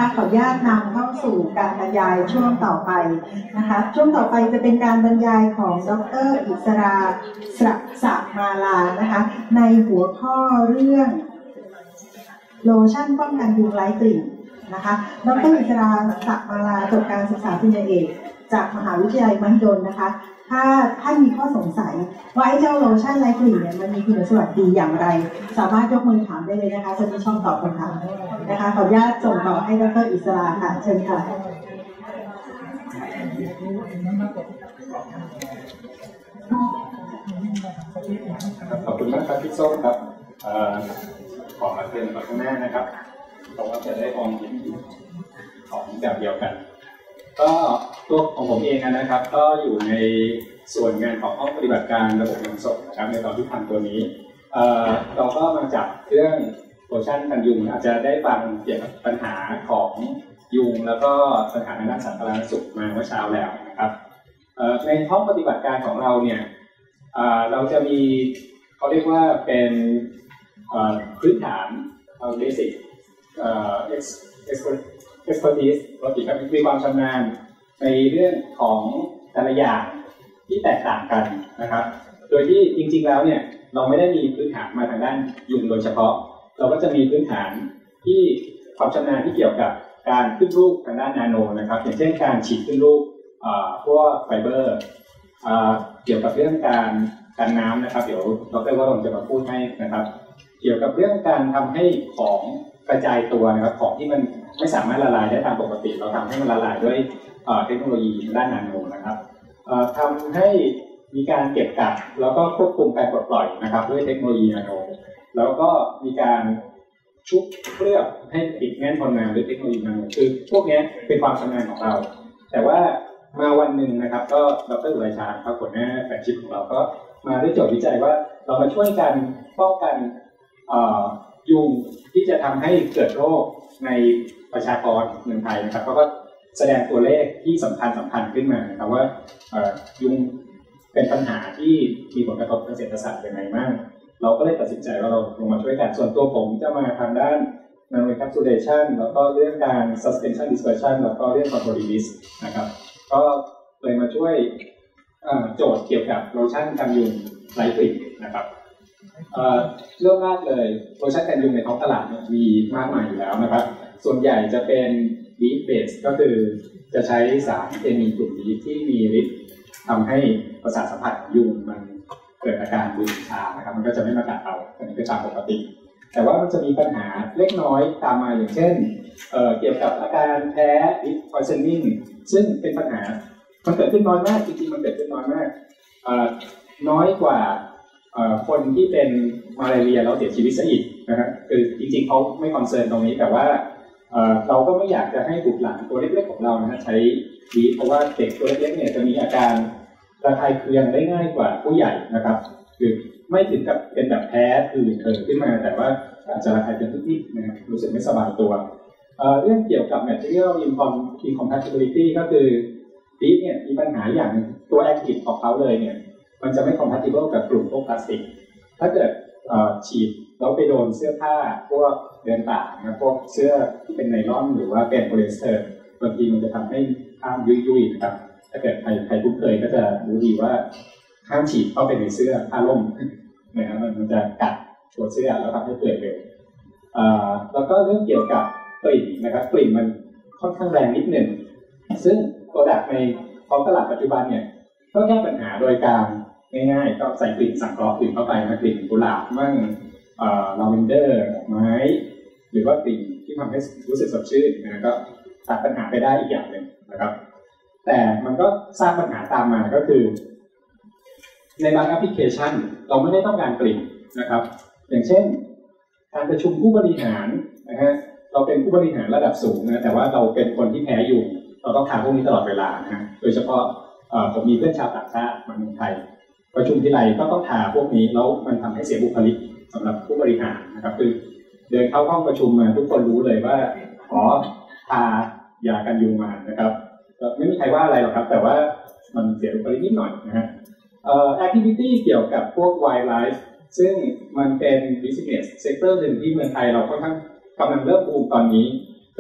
นะคะขออนุญาตนำเข้าสู่การบรรยายช่วงต่อไปนะคะช่วงต่อไปจะเป็นการบรรยายของดร.อิสราศักดิ์มาลานะคะในหัวข้อเรื่องโลชั่นป้องกันยุงไร้กลิ่นนะคะดร.อิสราศักดิ์มาลาจบการศึกษาปริญญาเอกจากมหาวิทยาลัยมหิดลนะคะถ้าท่านมีข้อสงสัยว่าไอ้เจ้าโลชั่นไร้กลิ่นเนี่ยมันมีคุณสมบัติดีอย่างไรสามารถยกมือถามได้เลยนะคะจะมีช่องตอบคำถามนะคะขออนุญาตส่งต่อให้ดร.อิสราค่ะเชิญค่ะขอบคุณมากครับพี่ส้มครับขอมาเรียนมาข้างหน้านะครับเพราะว่าจะได้มองเห็นของแบบเดียวกันก็ตัวของผมเองนะครับก็อยู่ในส่วนงานของห้องปฏิบัติการระบบขนส่งนะครับในตอนที่ทำตัวนี้เราก็มาจากเรื่องโลชั่นกันยุงอาจจะได้ฟังเกี่ยวกับปัญหาของยุงแล้วก็ปัญหาทางด้านสาธารณสุขมาเมื่อเช้าแล้วนะครับในห้องปฏิบัติการของเราเนี่ยเราจะมีเขาเรียกว่าเป็นพื้นฐานเบสิกexpertise ปกติก็มีความชำนาญในเรื่องของแต่ละอย่างที่แตกต่างกันนะครับโดยที่จริงๆแล้วเนี่ยเราไม่ได้มีพื้นฐานมาทางด้านยุงโดยเฉพาะเราก็จะมีพื้นฐานที่ความชำนาญที่เกี่ยวกับการขึ้นรูปทางด้านนาโนนะครับอย่างเช่นการฉีดขึ้นรูปพวกไฟเบอร์เกี่ยวกับเรื่องการน้ำนะครับเดี๋ยวดร.วรงค์จะมาพูดให้นะครับเกี่ยวกับเรื่องการทำให้ของกระจายตัวนะครับของที่มันไม่สามารถละลายได้ตามปกติเราทำให้มันละลายด้วยเทคโนโลยีด้านนาโนนะครับทำให้มีการเก็บกักแล้วก็ควบคุมการปลดปล่อยนะครับด้วยเทคโนโลยีนาโนแล้วก็มีการชุบเคลือบให้ติดแน่นทนนานด้วยเทคโนโลยีนาโนคือพวกนี้เป็นความชำนาญของเราแต่ว่ามาวันหนึ่งนะครับก็ดร.อุไรชาญครับหัวหน้าแฟลกชิพของเราก็มาได้โจทย์วิจัยว่าเรามาช่วยกันป้องกันยุงที่จะทำให้เกิดโรคในประชากรเมืองไทยนะครับเขาก็แสดงตัวเลขที่สำคัญขึ้นมานะครับว่ายุงเป็นปัญหาที่มีผลกระทบทางเศรษฐศาสตร์ยังไงบ้างเราก็เลยตัดสินใจว่าเราลงมาช่วยกันส่วนตัวผมจะมาทางด้าน nanoencapsulation แล้วก็เรื่องการ suspension dispersion แล้วก็เรื่อง control release นะครับก็เลยมาช่วยโจทย์เกี่ยวกับโลชั่นกันยุงไร้กลิ่นนะครับเรื่องแรกเลยโลชั่นกันยุงในท้องตลาดมีมากมายอยู่แล้วนะครับส่วนใหญ่จะเป็น leaf base ก็คือจะใช้สารเคมีกลุ่มนี้ที่มีฤทธิ์ทำให้ประสาทสัมผัสของยุงมันเกิดอาการมึนชานะครับมันก็จะไม่มากัดเราอันนี้ก็ตามปกติแต่ว่ามันจะมีปัญหาเล็กน้อยตามมาอย่างเช่นเกี่ยวกับอาการแพ้ leaf poisoning ซึ่งเป็นปัญหามันเกิดขึ้นน้อยมากจริงๆมันเกิดขึ้นน้อยมากน้อยกว่าคนที่เป็นมาลาเรียแล้วเสียชีวิตซะอีกนะครับคือจริงๆเขาไม่คอนเซิร์นตรงนี้แต่ว่าเราก็ไม่อยากจะให้บุตรหลานตัวเล็กๆของเรานะใช้ดีเพราะว่าเด็กตัวเล็กๆเนี่ยจะมีอาการระคายเคืองได้ง่ายกว่าผู้ใหญ่นะครับคือไม่ถึงกับเป็นแบบแพ้คือขึ้นมาแต่ว่าอาจจะระคายเคืองนิดๆนะครับรู้สึกไม่สบายตัวเรื่องเกี่ยวกับ material incompatibility ก็คือดีเนี่ยมีปัญหาอย่างตัว active ของเขาเลยเนี่ยมันจะไม่ compatible กับกลุ่มพวกพลาสติกถ้าเกิดฉีดแล้วไปโดนเสื้อผ้าพวกเดินป่านะพวกเสื้อที่เป็นไนลอนหรือว่าเป็นโพลีเอสเตอร์บางทีมันจะทำให้ข้ามยุ่ยๆนะครับถ้าเกิดใครคุ้นเคยก็จะรู้ดีว่าห้ามฉีดเข้าไปในเสื้อผ้าล่มนะครับมันจะกัดตัวเสื้อแล้วทำให้เปื่อยเร็วแล้วก็เรื่องเกี่ยวกับกลิ่นนะครับกลิ่นมันค่อนข้างแรงนิดหนึ่งซึ่งโปรดักต์ในท้องตลาดปัจจุบันเนี่ยก็แก้ปัญหาโดยการง่ายๆก็ใส่กลิ่นสังเคราะห์กลิ่นเข้าไปนะกลิ่นกุหลาบมั่งลาเวนเดอร์ดอกไม้หรือว่ากลิ่นที่ทำให้รู้สึกสดชื่นนะก็ตัดปัญหาไปได้อีกอย่างหนึ่งนะครับแต่มันก็สร้างปัญหาตามมาก็คือในบางแอปพลิเคชันเราไม่ได้ต้องการกลิ่นนะครับอย่างเช่นการประชุมผู้บริหารนะฮะเราเป็นผู้บริหารระดับสูงนะแต่ว่าเราเป็นคนที่แพ้ยุงเราต้องทาพวกนี้ตลอดเวลานะโดยเฉพาะผมมีเพื่อนชาวต่างชาติมาเมืองไทยประชุมทีไรก็ต้องทาพวกนี้แล้วมันทำให้เสียบุคลิกสำหรับผู้บริหารนะครับคือเดินเข้าห้องประชุมมาทุกคนรู้เลยว่าขอทายากันยุงมานะครับไม่มีใครว่าอะไรหรอกครับแต่ว่ามันเสียบุคลิกนิดหน่อยนะฮะactivity เกี่ยวกับพวก wildlife ซึ่งมันเป็น business sector หนึ่งที่เมืองไทยเราค่อนข้างกำลังเริ่มบูมตอนนี้โด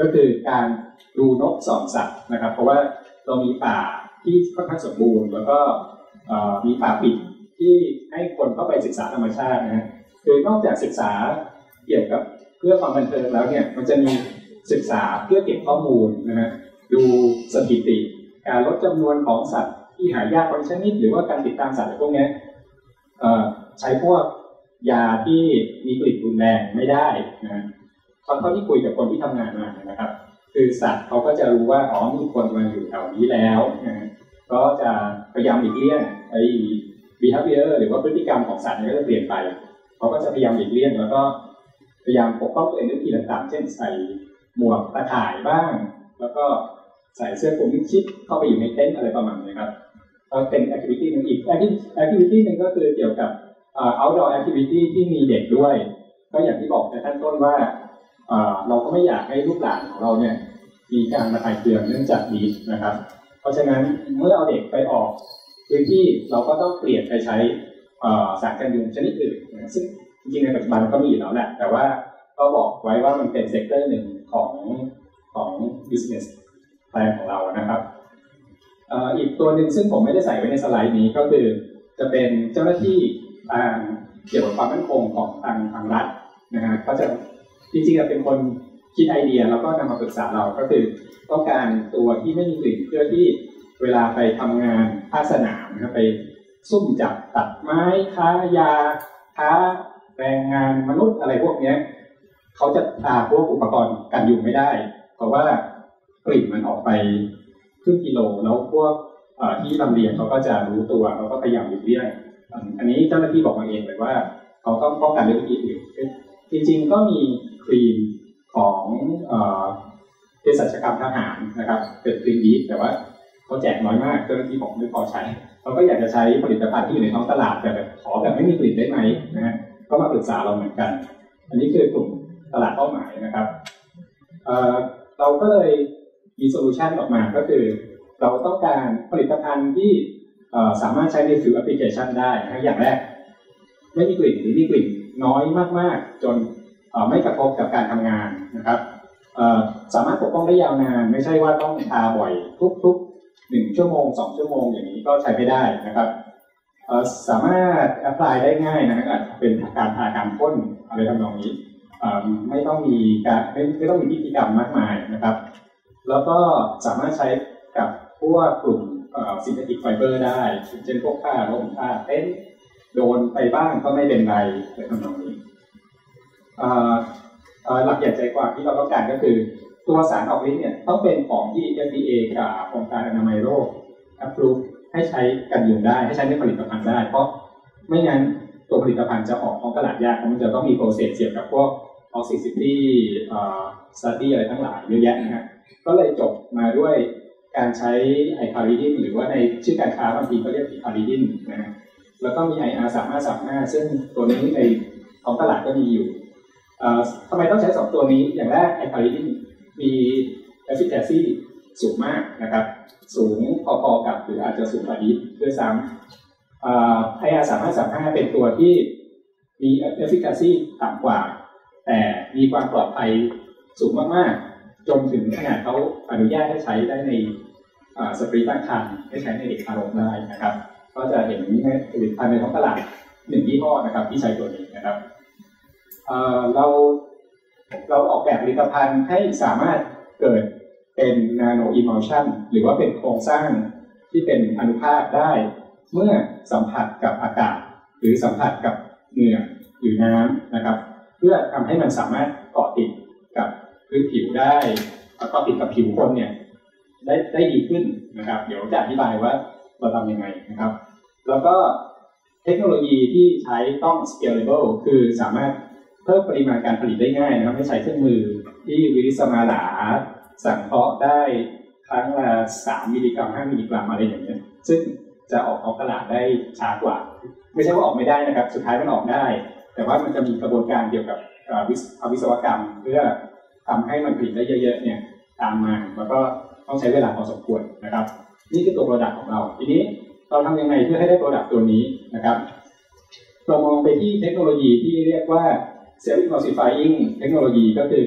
ก็คือการดูนกส่องสัตว์นะครับเพราะว่าเรามีป่าที่ค่อนข้างสมบูรณ์แล้วก็มีป่าปิดที่ให้คนเข้าไปศึกษาธรรมชาตินะฮะคือนอกจากศึกษาเกี่ยวกับเพื่อความบันเทิงแล้วเนี่ยมันจะมีศึกษาเพื่อเก็บข้อมูลนะฮะดูสถิติการลดจำนวนของสัตว์ที่หายากบางชนิดหรือว่าการติดตามสัตว์พวกนี้ใช้พวกยาที่มีกลิ่นรุนแรงไม่ได้นะเท่าที่คุยกับคนที่ทำงานมานะครับคือสัตว์เขาก็จะรู้ว่าอ๋อมีคนมาอยู่แถวนี้แล้วนะก็จะพยายามหลีกเลี่ยงไอ้ behavior หรือว่าพฤติกรรมของสัตว์ก็จะเปลี่ยนไปเขาก็จะพยายามหลีกเลี่ยงแล้วก็พยายามปกป้องตัวเองด้วยวิธีต่างๆเช่นใส่หมวกตาข่ายบ้างแล้วก็ใส่เสื้อคลุมมิดชิดเข้าไปอยู่ในเต็นท์อะไรประมาณนี้ครับก็เป็น activity นึงอีก activity นึงก็คือเกี่ยวกับoutdoor activity ที่มีเด็กด้วยก็อย่างที่บอกในขั้นต้นว่าเราก็ไม่อยากให้ลูกหลานของเราเนี่ยมีการระคายเคืองเนื่องจากนี้นะครับเพราะฉะนั้นเมื่อเอาเด็กไปออกพื้นที่เราก็ต้องเปลี่ยนไปใช้สารกันยุงชนิดอื่นนะซึ่งจริงๆในปัจจุบันก็มีอยู่แล้วแหละแต่ว่าก็บอกไว้ว่ามันเป็นเซกเตอร์หนึ่งของ business plan ของเรานะครับอีกตัวหนึ่งซึ่งผมไม่ได้ใส่ไว้ในสไลด์นี้ก็คือจะเป็นเจ้าหน้าที่เกี่ยวกับความมั่นคงของทางรัฐนะฮะก็จะจริงๆเป็นคนคิดไอเดียแล้วก็นำมาปรึกษาเราก็คือต้องการตัวที่ไม่มีกลิ่นเพื่อที่เวลาไปทำงานภาคสนามนะครับไปซุ่มจับตัดไม้ค้ายาค้าแรงงานมนุษย์อะไรพวกนี้เขาจะพวกอุปกรณ์กันยุงไม่ได้เพราะว่ากลิ่นมันออกไปครึ่งกิโลแล้วพวกที่ลำเลียงเขาก็จะรู้ตัวเขาก็พยายามหลีกเลี่ยงอันนี้เจ้าหน้าที่บอกมาเองเลยว่าเขาต้องป้องกันด้วยวิธีอื่นจริงๆก็มีครีมของเภสัชกรรมทหารนะครับเป็นครีมดีแต่ว่าเขาแจกน้อยมากเจ้าหน้าที่บอกไม่พอใช้เขาก็อยากจะใช้ผลิตภัณฑ์ที่อยู่ในท้องตลาดแต่แบบขอแบบไม่มีกลิ่นได้ไหมนะฮะก็มาปรึกษาเราเหมือนกันอันนี้คือกลุ่มตลาดเป้าหมายนะครับเราก็เลยมีโซลูชันออกมาก็คือเราต้องการผลิตภัณฑ์ที่สามารถใช้ในฟิวแอปพลิเคชันได้นะอย่างแรกไม่มีกลิ่นหรือมีกลิ่นน้อยมากๆจนไม่กระทบกับการทำงานนะครับสามารถปกป้องได้ยาวนานไม่ใช่ว่าต้องทาบ่อยทุก1 ชั่วโมง 2 ชั่วโมงอย่างนี้ก็ใช้ไม่ได้นะครับสามารถแอพพลายได้ง่ายนะครับเป็นการทาการพ่นอะไรทำนองนี้ไม่ต้องมีการไม่ต้องมีพิธีกรรมมากมายนะครับแล้วก็สามารถใช้กับพวกกลุ่มซินเทติกไฟเบอร์ได้เช่นพวกผ้าร่มผ้าเต็นท์โดนไปบ้างก็ไม่เป็นไรอะไรทำนองนี้หลักใหญ่ใจความที่เราต้องการก็คือตัวสารออกฤทธิ์เนี่ยต้องเป็นของที่ FDA กับองค์การอนามัยโลก approve ให้ใช้กันยุงได้ให้ใช้ในผลิตภัณฑ์ได้เพราะไม่งั้นตัวผลิตภัณฑ์จะออกท้องตลาดยากมันจะต้องมีโปรเซสเกี่ยวกับพวก toxicity study อะไรทั้งหลายเยอะแยะนะฮะก็เลยจบมาด้วยการใช้ไอคาริดินหรือว่าในชื่อการค้าบางทีก็เรียกไอคาริดินนะฮะแล้วก็มี IR3535 ซึ่งตัวนี้ในท้องตลาดก็มีอยู่ทำไมต้องใช้2ตัวนี้อย่างแรกไอคาริดินมี efficacy สูงมากนะครับสูงพอๆกับหรืออาจจะสูงกว่านี้ด้วยซ้ำIR3535 เป็นตัวที่มี efficacy ต่ำกว่าแต่มีความปลอดภัยสูงมากๆจนถึงขนาดเขาอนุญาตให้ใช้ได้ในสตรีตั้งครรภ์ให้ใช้ในเด็กทารกได้นะครับก็จะเห็นผลิตภัณฑ์ในท้องตลาด1 ยี่ห้อนะครับที่ใช้ตัวนี้นะครับเราออกแบบผลิตภัณฑ์ให้สามารถเกิดเป็นนาโนอิมัลชันหรือว่าเป็นโครงสร้างที่เป็นอนุภาคได้เมื่อสัมผัสกับอากาศหรือสัมผัสกับเหงื่อหรือน้ำนะครับเพื่อทำให้มันสามารถเกาะติดกับพื้นผิวได้เกาะติดกับผิวคนเนี่ยได้ดีขึ้นนะครับเดี๋ยวจะอธิบายว่าเราทำยังไงนะครับแล้วก็เทคโนโลยีที่ใช้ต้อง scalable คือสามารถเพิ่มปริมาณการผลิตได้ง่ายนะครับไม่ใช้เครื่องมือที่วิริสมาลาสังเคราะห์ได้ครั้งละ3 มิลลิกรัม 5 มิลลิกรัมอะไรอย่างเงี้ยซึ่งจะออกท้องตลาดได้ช้ากว่าไม่ใช่ว่าออกไม่ได้นะครับสุดท้ายมันออกได้แต่ว่ามันจะมีกระบวนการเกี่ยวกับวิศวกรรมเพื่อทำให้มันผลิตได้เยอะๆเนี่ยตามมาแล้วก็ต้องใช้เวลาพอสมควรนะครับนี่คือตัว product ของเราทีนี้เราทำยังไงเพื่อให้ได้ product ตัวนี้นะครับเรามองไปที่เทคโนโลยีที่เรียกว่า self emulsifying เทคโนโลยีก็คือ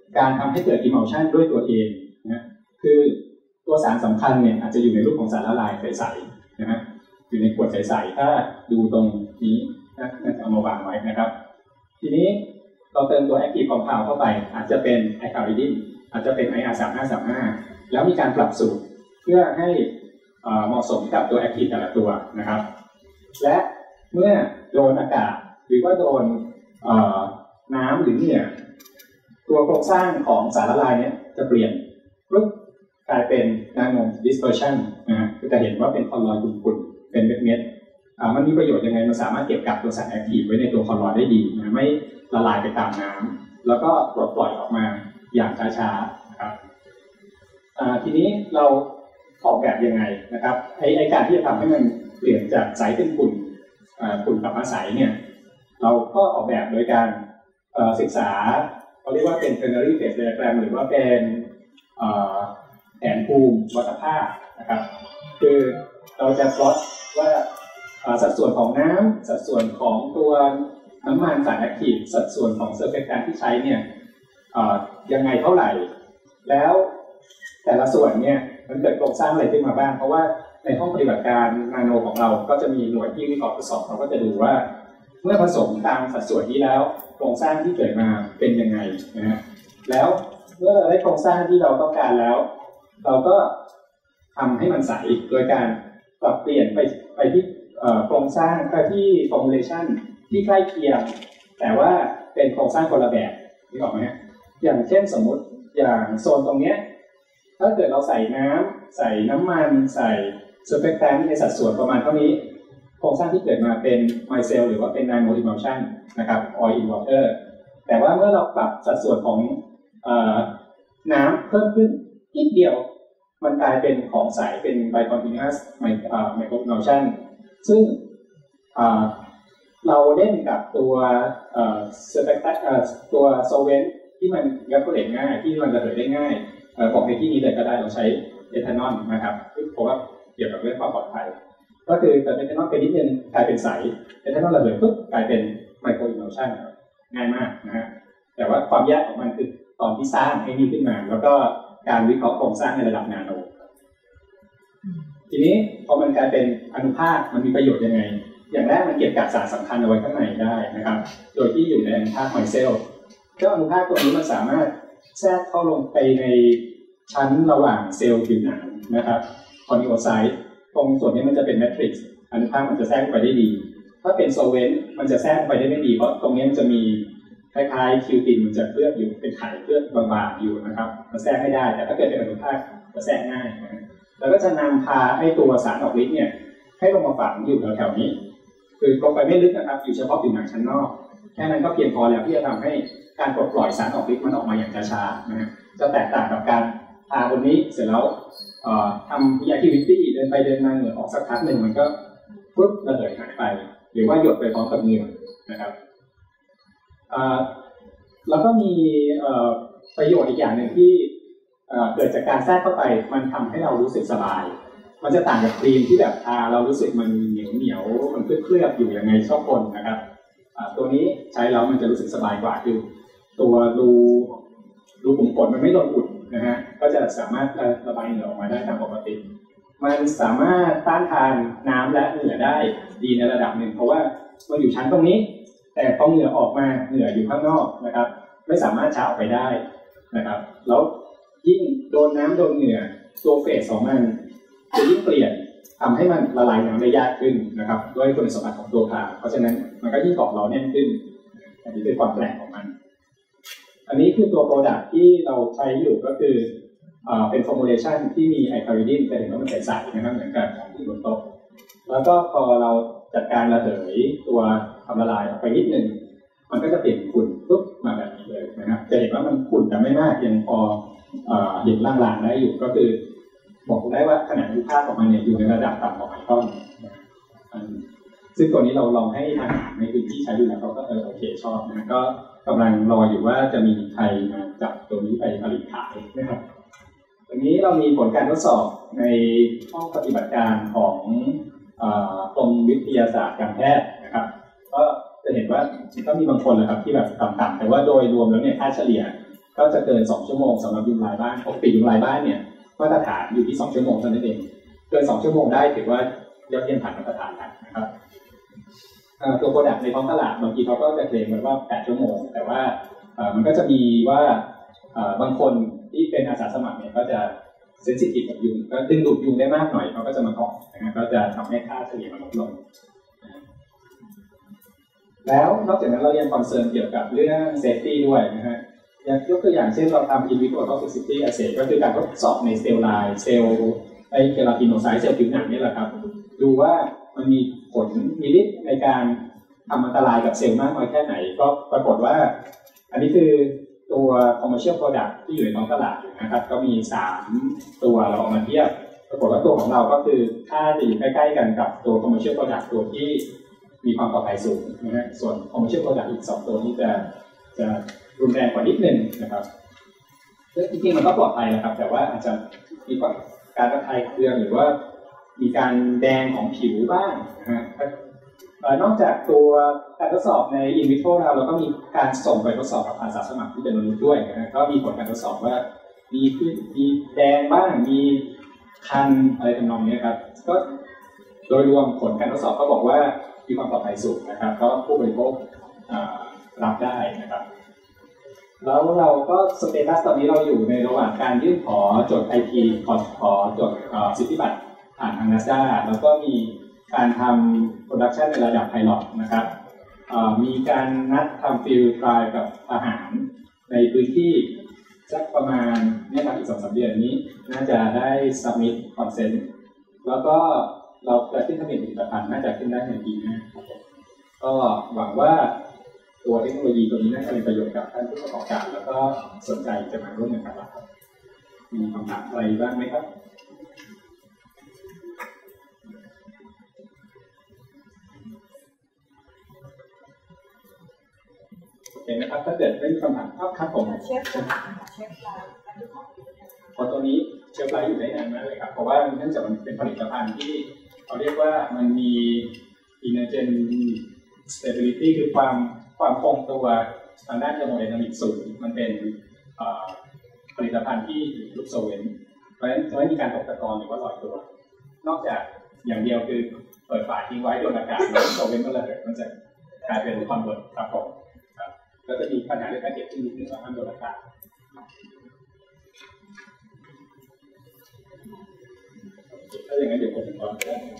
การทำให้เกิด emulsion ด้วยตัวเองนะคือตัวสารสำคัญเนี่ยอาจจะอยู่ในรูปของสารละลายใสๆนะฮะอยู่ในขวดใสๆถ้าดูตรงนี้น่าจะเอามาวางไว้นะครับทีนี้เราเติมตัว active compound เข้าไปอาจจะเป็น icaridin อาจจะเป็น IR3535 แล้วมีการปรับสูตรเพื่อให้เหมาะสมกับตัว active แต่ละตัวนะครับและเมื่อโดนอากาศหรือว่าโดนน้ำหรือเหงื่อตัวโครงสร้างของสารละลายเนี่ยจะเปลี่ยนปุ๊บกลายเป็น nano dispersion นะฮะจะเห็นว่าเป็นคอลลอยด์ขุ่นๆเป็นเม็ดๆมันมีประโยชน์ยังไงมันสามารถเก็บกักตัวสารแอคทีฟไว้ในตัวคอลลอยด์ได้ดีนะไม่ละลายไปตามน้ำแล้วก็ปล่อยออกมาอย่างช้าๆนะครับทีนี้เราออกแบบยังไงนะครับไอการที่จะทำให้มันเปลี่ยนจากใสเป็นขุ่นกลับมาใสเนี่ยเราก็ออกแบบโดยการศึกษาเขาเรียกว่าเป็น ternary phase diagram หรือว่าเป็นแผนภูมิวัฏภาพนะครับคือเราจะพลอตว่าสัดส่วนของน้ำสัดส่วนของตัวน้ำมันสารแอคทีฟสัดส่วนของเซอร์เฟคแตนท์ที่ใช้เนี่ยยังไงเท่าไหร่แล้วแต่ละส่วนเนี่ยมันเกิดโครงสร้างอะไรขึ้นมาบ้างเพราะว่าในห้องปฏิบัติการนาโนของเราก็จะมีหน่วยที่วิเคราะห์ทดสอบเราก็จะดูว่าเมื่อผสมตามสัดส่วนนี้แล้วโครงสร้างที่เกิดมาเป็นยังไงนะฮะแล้วเมื่อได้โครงสร้างที่เราต้องการแล้วเราก็ทำให้มันใสโดยการปรับเปลี่ยนไปที่โครงสร้างไปที่ formulation ที่ใกล้เคียงแต่ว่าเป็นโครงสร้างคนละแบบนี่ออกไหมฮะอย่างเช่นสมมุติอย่างโซนตรงเนี้ยถ้าเกิดเราใส่น้ำใส่น้ำมันใส่เซอร์เฟคแตนท์ในสัดส่วนประมาณเท่านี้โครงสร้างที่เกิดมาเป็น micelle หรือว่าเป็น nano emulsion นะครับ oil in water แต่ว่าเมื่อเราปรับสัดส่วนของน้ำเพิ่มขึ้นนิดเดียวมันกลายเป็นของใสเป็น bicontinuous micro emulsion ซึ่งเราเล่นกับตัวตัวโซเวนที่มันระเหยง่ายที่มันระเหยได้ง่ายบอกในที่นี้เลยก็ได้เราใช้เอทานอลนะครับเพราะว่าเกี่ยวกับเรื่องความปลอดภัยก็คือเติมเอทานอลไปนิดนึงกลายเป็นใสเอทานอลระเหยปุ๊บกลายเป็นไมโครอิมมัลชันง่ายมากนะฮะแต่ว่าความยากของมันคือตอนที่สร้างให้นี่ขึ้นมาแล้วก็การวิเคราะห์โครงสร้างในระดับนาโนทีนี้พอมันกลายเป็นอนุภาคมันมีประโยชน์ยังไงอย่างแรกมันเก็บกักสารสำคัญเอาไว้ข้างในได้นะครับโดยที่อยู่ในอนุภาคไมเซลเจ้าอนุภาคตัวนี้มันสามารถแทรกเข้าลงไปในชั้นระหว่างเซลล์ผิวหนังนะครับคอนิโอไซต์ตรงส่วนนี้มันจะเป็นแมทริกซ์อนุภาคมันจะแทรกไปได้ดีถ้าเป็นโซเวนต์มันจะแทรกไปได้ไม่ดีเพราะตรงนี้มันจะมีคล้ายๆคิวตินมันจะเคลือบอยู่เป็นไข่เคลือบบางๆอยู่นะครับมันแทรกไม่ได้แต่ถ้าเกิดเป็นอนุภาคจะแทรกง่ายนะแล้วก็จะนำพาไอ้ตัวสารออกฤทธิ์เนี่ยให้ลงมาฝังอยู่แถวๆนี้คือลงไปไม่ลึกนะครับอยู่เฉพาะผิวหนังชั้นนอกแค่นั้นก็เพียงพอแล้วที่จะทำให้การปลดปล่อยสารออกฤทธิ์มันออกมาอย่างช้าๆนะฮะจะแตกต่างกับการทาบนนี้เสร็จแล้วทำ activity เดินไปเดินมาเหงื่อออกสักพักหนึ่งมันก็ปุ๊บระเหยหายไปหรือว่าหยดไปพร้อมกับเหงื่อนะครับแล้วก็มีประโยชน์อีกอย่างหนึ่งที่เกิดจากการแทรกเข้าไปมันทำให้เรารู้สึกสบายมันจะต่างกับครีมที่แบบทาเรารู้สึกมันเหนียวมันเคลือบอยู่อย่างไงชอบคนนะครับตัวนี้ใช้แล้วมันจะรู้สึกสบายกว่าคือตัวรูขุมขนมันไม่โดนอุดนะฮะก็จะสามารถระบายเหงื่อออกมาได้ตามปกติมันสามารถต้านทานน้ำและเหงื่อได้ดีในระดับหนึ่งเพราะว่ามันอยู่ชั้นตรงนี้แต่พอเหงื่อออกมาเหงื่ออยู่ข้างนอกนะครับไม่สามารถชาออกไปได้นะครับแล้วยิ่งโดนน้ำโดนเหงื่อตัวเฟสของมันจะยิ่งเปลี่ยนทำให้มันละลายน้ำได้ยากขึ้นนะครับด้วยคุณสมบัติของตัวพาเพราะฉะนั้นมันก็ยิ่งเกาะเราแน่นขึ้นอันนี้เป็นความแปลกของมันอันนี้คือตัวโปรดักต์ที่เราใช้อยู่ก็คือเป็นฟอร์มูเลชันที่มีไอคาริดินแต่เห็นว่ามันใสๆนะครับเหมือนกับของที่บนโต๊ะแล้วก็พอเราจัดการระเหยตัวทำละลายออกไปนิดนึงมันก็จะเปลี่ยนขุ่นปุ๊บมาแบบนี้เลยนะครับจะเห็นว่ามันขุ่นแต่ไม่มากยังพอเห็นล่างๆได้อยู่ก็คือบอกได้ว่าขนาดอนุภาคของมันเนี่ยอยู่ในระดับต่ำกว่าไมครอนซึ่งตัวนี้เราลองให้ทางในพื้นที่ใช้ดูแล้วเขาก็โอเคชอบนะก็กำลังรออยู่ว่าจะมีใครมาจับตัวนี้ไปผลิตขายนะครับตรงนี้เรามีผลการทดสอบในห้องปฏิบัติการของกรมวิทยาศาสตร์การแพทย์นะครับก็จะเห็นว่าก็มีบางคนแหละครับที่แบบต่ำๆแต่ว่าโดยรวมแล้วเนี่ยค่าเฉลี่ยก็จะเกิน2ชั่วโมงสำหรับยุงลายบ้านปกติยุงลายบ้านเนี่ยมาตรฐานอยู่ที่2ชั่วโมงเท่านั้นเองเกิน2ชั่วโมงได้ถือว่ายอดเยี่ยมผ่านมาตรฐานนะครับตัวโปรดักต์ในท้องตลาดบางทีเขาก็จะเคลมว่า8ชั่วโมงแต่ว่ามันก็จะมีว่าบางคนที่เป็นอาสาสมัครเนี่ยก็จะเซนซิทีฟกับยุงก็ดึงดูดยุงได้มากหน่อยเขาก็จะมาเกาะนะก็จะทำให้ค่าเฉลี่ยมันลดลงแล้วนอกจากนั้นเรายังคอนเซิร์นเกี่ยวกับเรื่องเซฟตี้ด้วยนะฮะยกตัวอย่างเช่นเราทำ in vitro toxicity assay ก็คือการทดสอบในเซลล์ลายเซลล์เคลาติโนไซต์เซลล์ผิวหนังนี่แหละครับดูว่ามันมีผลมีฤทธิ์ในการทำอันตรายกับเซลล์มากน้อยแค่ไหนก็ปรากฏว่าอันนี้คือตัว commercial product ที่อยู่ในท้องตลาดนะครับก็มี3ตัวเราเอามาเทียบปรากฏว่าตัวของเราก็คือค่าจะอยู่ใกล้ๆกันกับตัว commercial product ตัวที่มีความปลอดภัยสูงนะฮะส่วน commercial product อีก2ตัวนี้จะรุนแรงกว่านิดนึงนะครับจริงๆมันก็ปลอดภัยนะครับแต่ว่าอาจจะมีการระคายเคืองหรือว่ามีการแดงของผิวบ้างนะฮะนอกจากตัวการทดสอบใน in vitro เราก็มีการส่งไปทดสอบกับอาสาสมัครที่เป็นมนุษย์ด้วยนะฮะก็มีผลการทดสอบว่ามีแดงบ้างมีคันอะไรทำนองนี้ครับก็โดยรวมผลการทดสอบก็บอกว่ามีความปลอดภัยสูงนะครับก็ผู้บริโภครับได้นะครับแล้วเราก็สเตตัสตอนนี้เราอยู่ในระหว่างการยื่นขอจด IP ขอจดสิทธิบัตรผ่านทาง NASDA แล้วก็มีการทำโปรดักชันในระดับไพลอตนะครับมีการนัดทำฟิลด์ทรายกับทหารในพื้นที่สักประมาณเนี่ยครับอีก 2-3 เดือนนี้น่าจะได้ submit consent แล้วก็เราจะขึ้นทะเบียนผลิตภัณฑ์น่าจะขึ้นได้ในปีหน้าก็หวังว่าตัวเทคโนโลยีตัวนี้น่าจะเป็นประโยชน์กับท่านผู้ประกอบการแล้วก็สนใจจะมาร่วมงานกับเรามีคำถามอะไรบ้างไหมครับโอเคนะครับถ้าเกิดไม่มีคำถามครับผมเชฟไลน์พอตัวนี้เชฟไลน์อยู่ได้นานมากเลยครับเพราะว่าเนื่องจากมันเป็นผลิตภัณฑ์ที่เขาเรียกว่ามันมี Inergen Stability คือความคงตัวทางด้านเทอร์โมไดนามิกสูงมันเป็นผลิตภัณฑ์ที่ลูกโซเวนเพราะฉะนั้นจะไม่มีการตกตะกอนหรือว่าลอยตัวนอกจากอย่างเดียวคือเปิดฝาทิ้งไว้โดนอากาศแล้วโซเวนก็ระเบิดมันจะกลายเป็นคอนเวิร์ตครับผมก็จะมีปัญหาเรื่องการเก็บที่นิดนึงว่าห้ามโดนอากาศถ้าอย่างนั้นเดี๋ยวผมขอ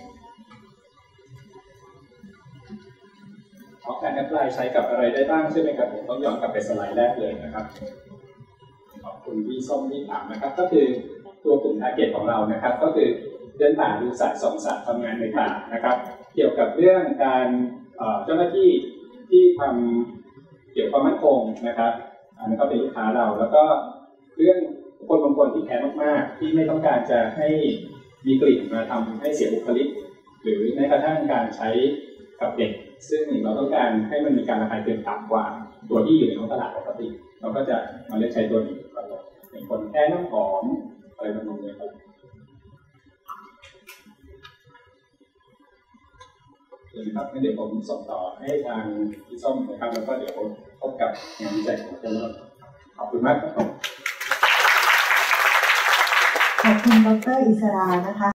การแอพพลายใช้กับอะไรได้บ้างใช่ไหมครับผมต้องย้อนกลับไปสไลด์แรกเลยนะครับขอบคุณพี่ส้มที่ถามนะครับก็คือตัวกลุ่มทาร์เก็ตของเรานะครับก็คือเดินป่าดูสัตว์ส่องสัตว์ทำงานในป่านะครับเกี่ยวกับเรื่องการเจ้าหน้าที่ที่ทำเกี่ยวกับความมั่นคงนะครับอันนี้ก็เป็นลูกค้าเราแล้วก็เรื่องคนบางคนที่แคร์มากๆที่ไม่ต้องการจะให้มีกลิ่นมาทำให้เสียบุคลิกหรือแม้กระทั่งการใช้กับเด็กซึ่งเราต้องการให้มันมีการระคายเคืองต่ำกว่าตัวที่อยู่ในท้องตลาดปกติเราก็จะมาเลือกใช้ตัวนี้ครับเป็นคนแพ้น้ำหอมอะไรแบบนี้ครับเดี๋ยวผมส่งต่อให้ทางพี่ส้มนะครับแล้วก็เดี๋ยวพบกับงานวิจัยของเราขอบคุณมากครับขอบคุณดร.อิสรานะคะ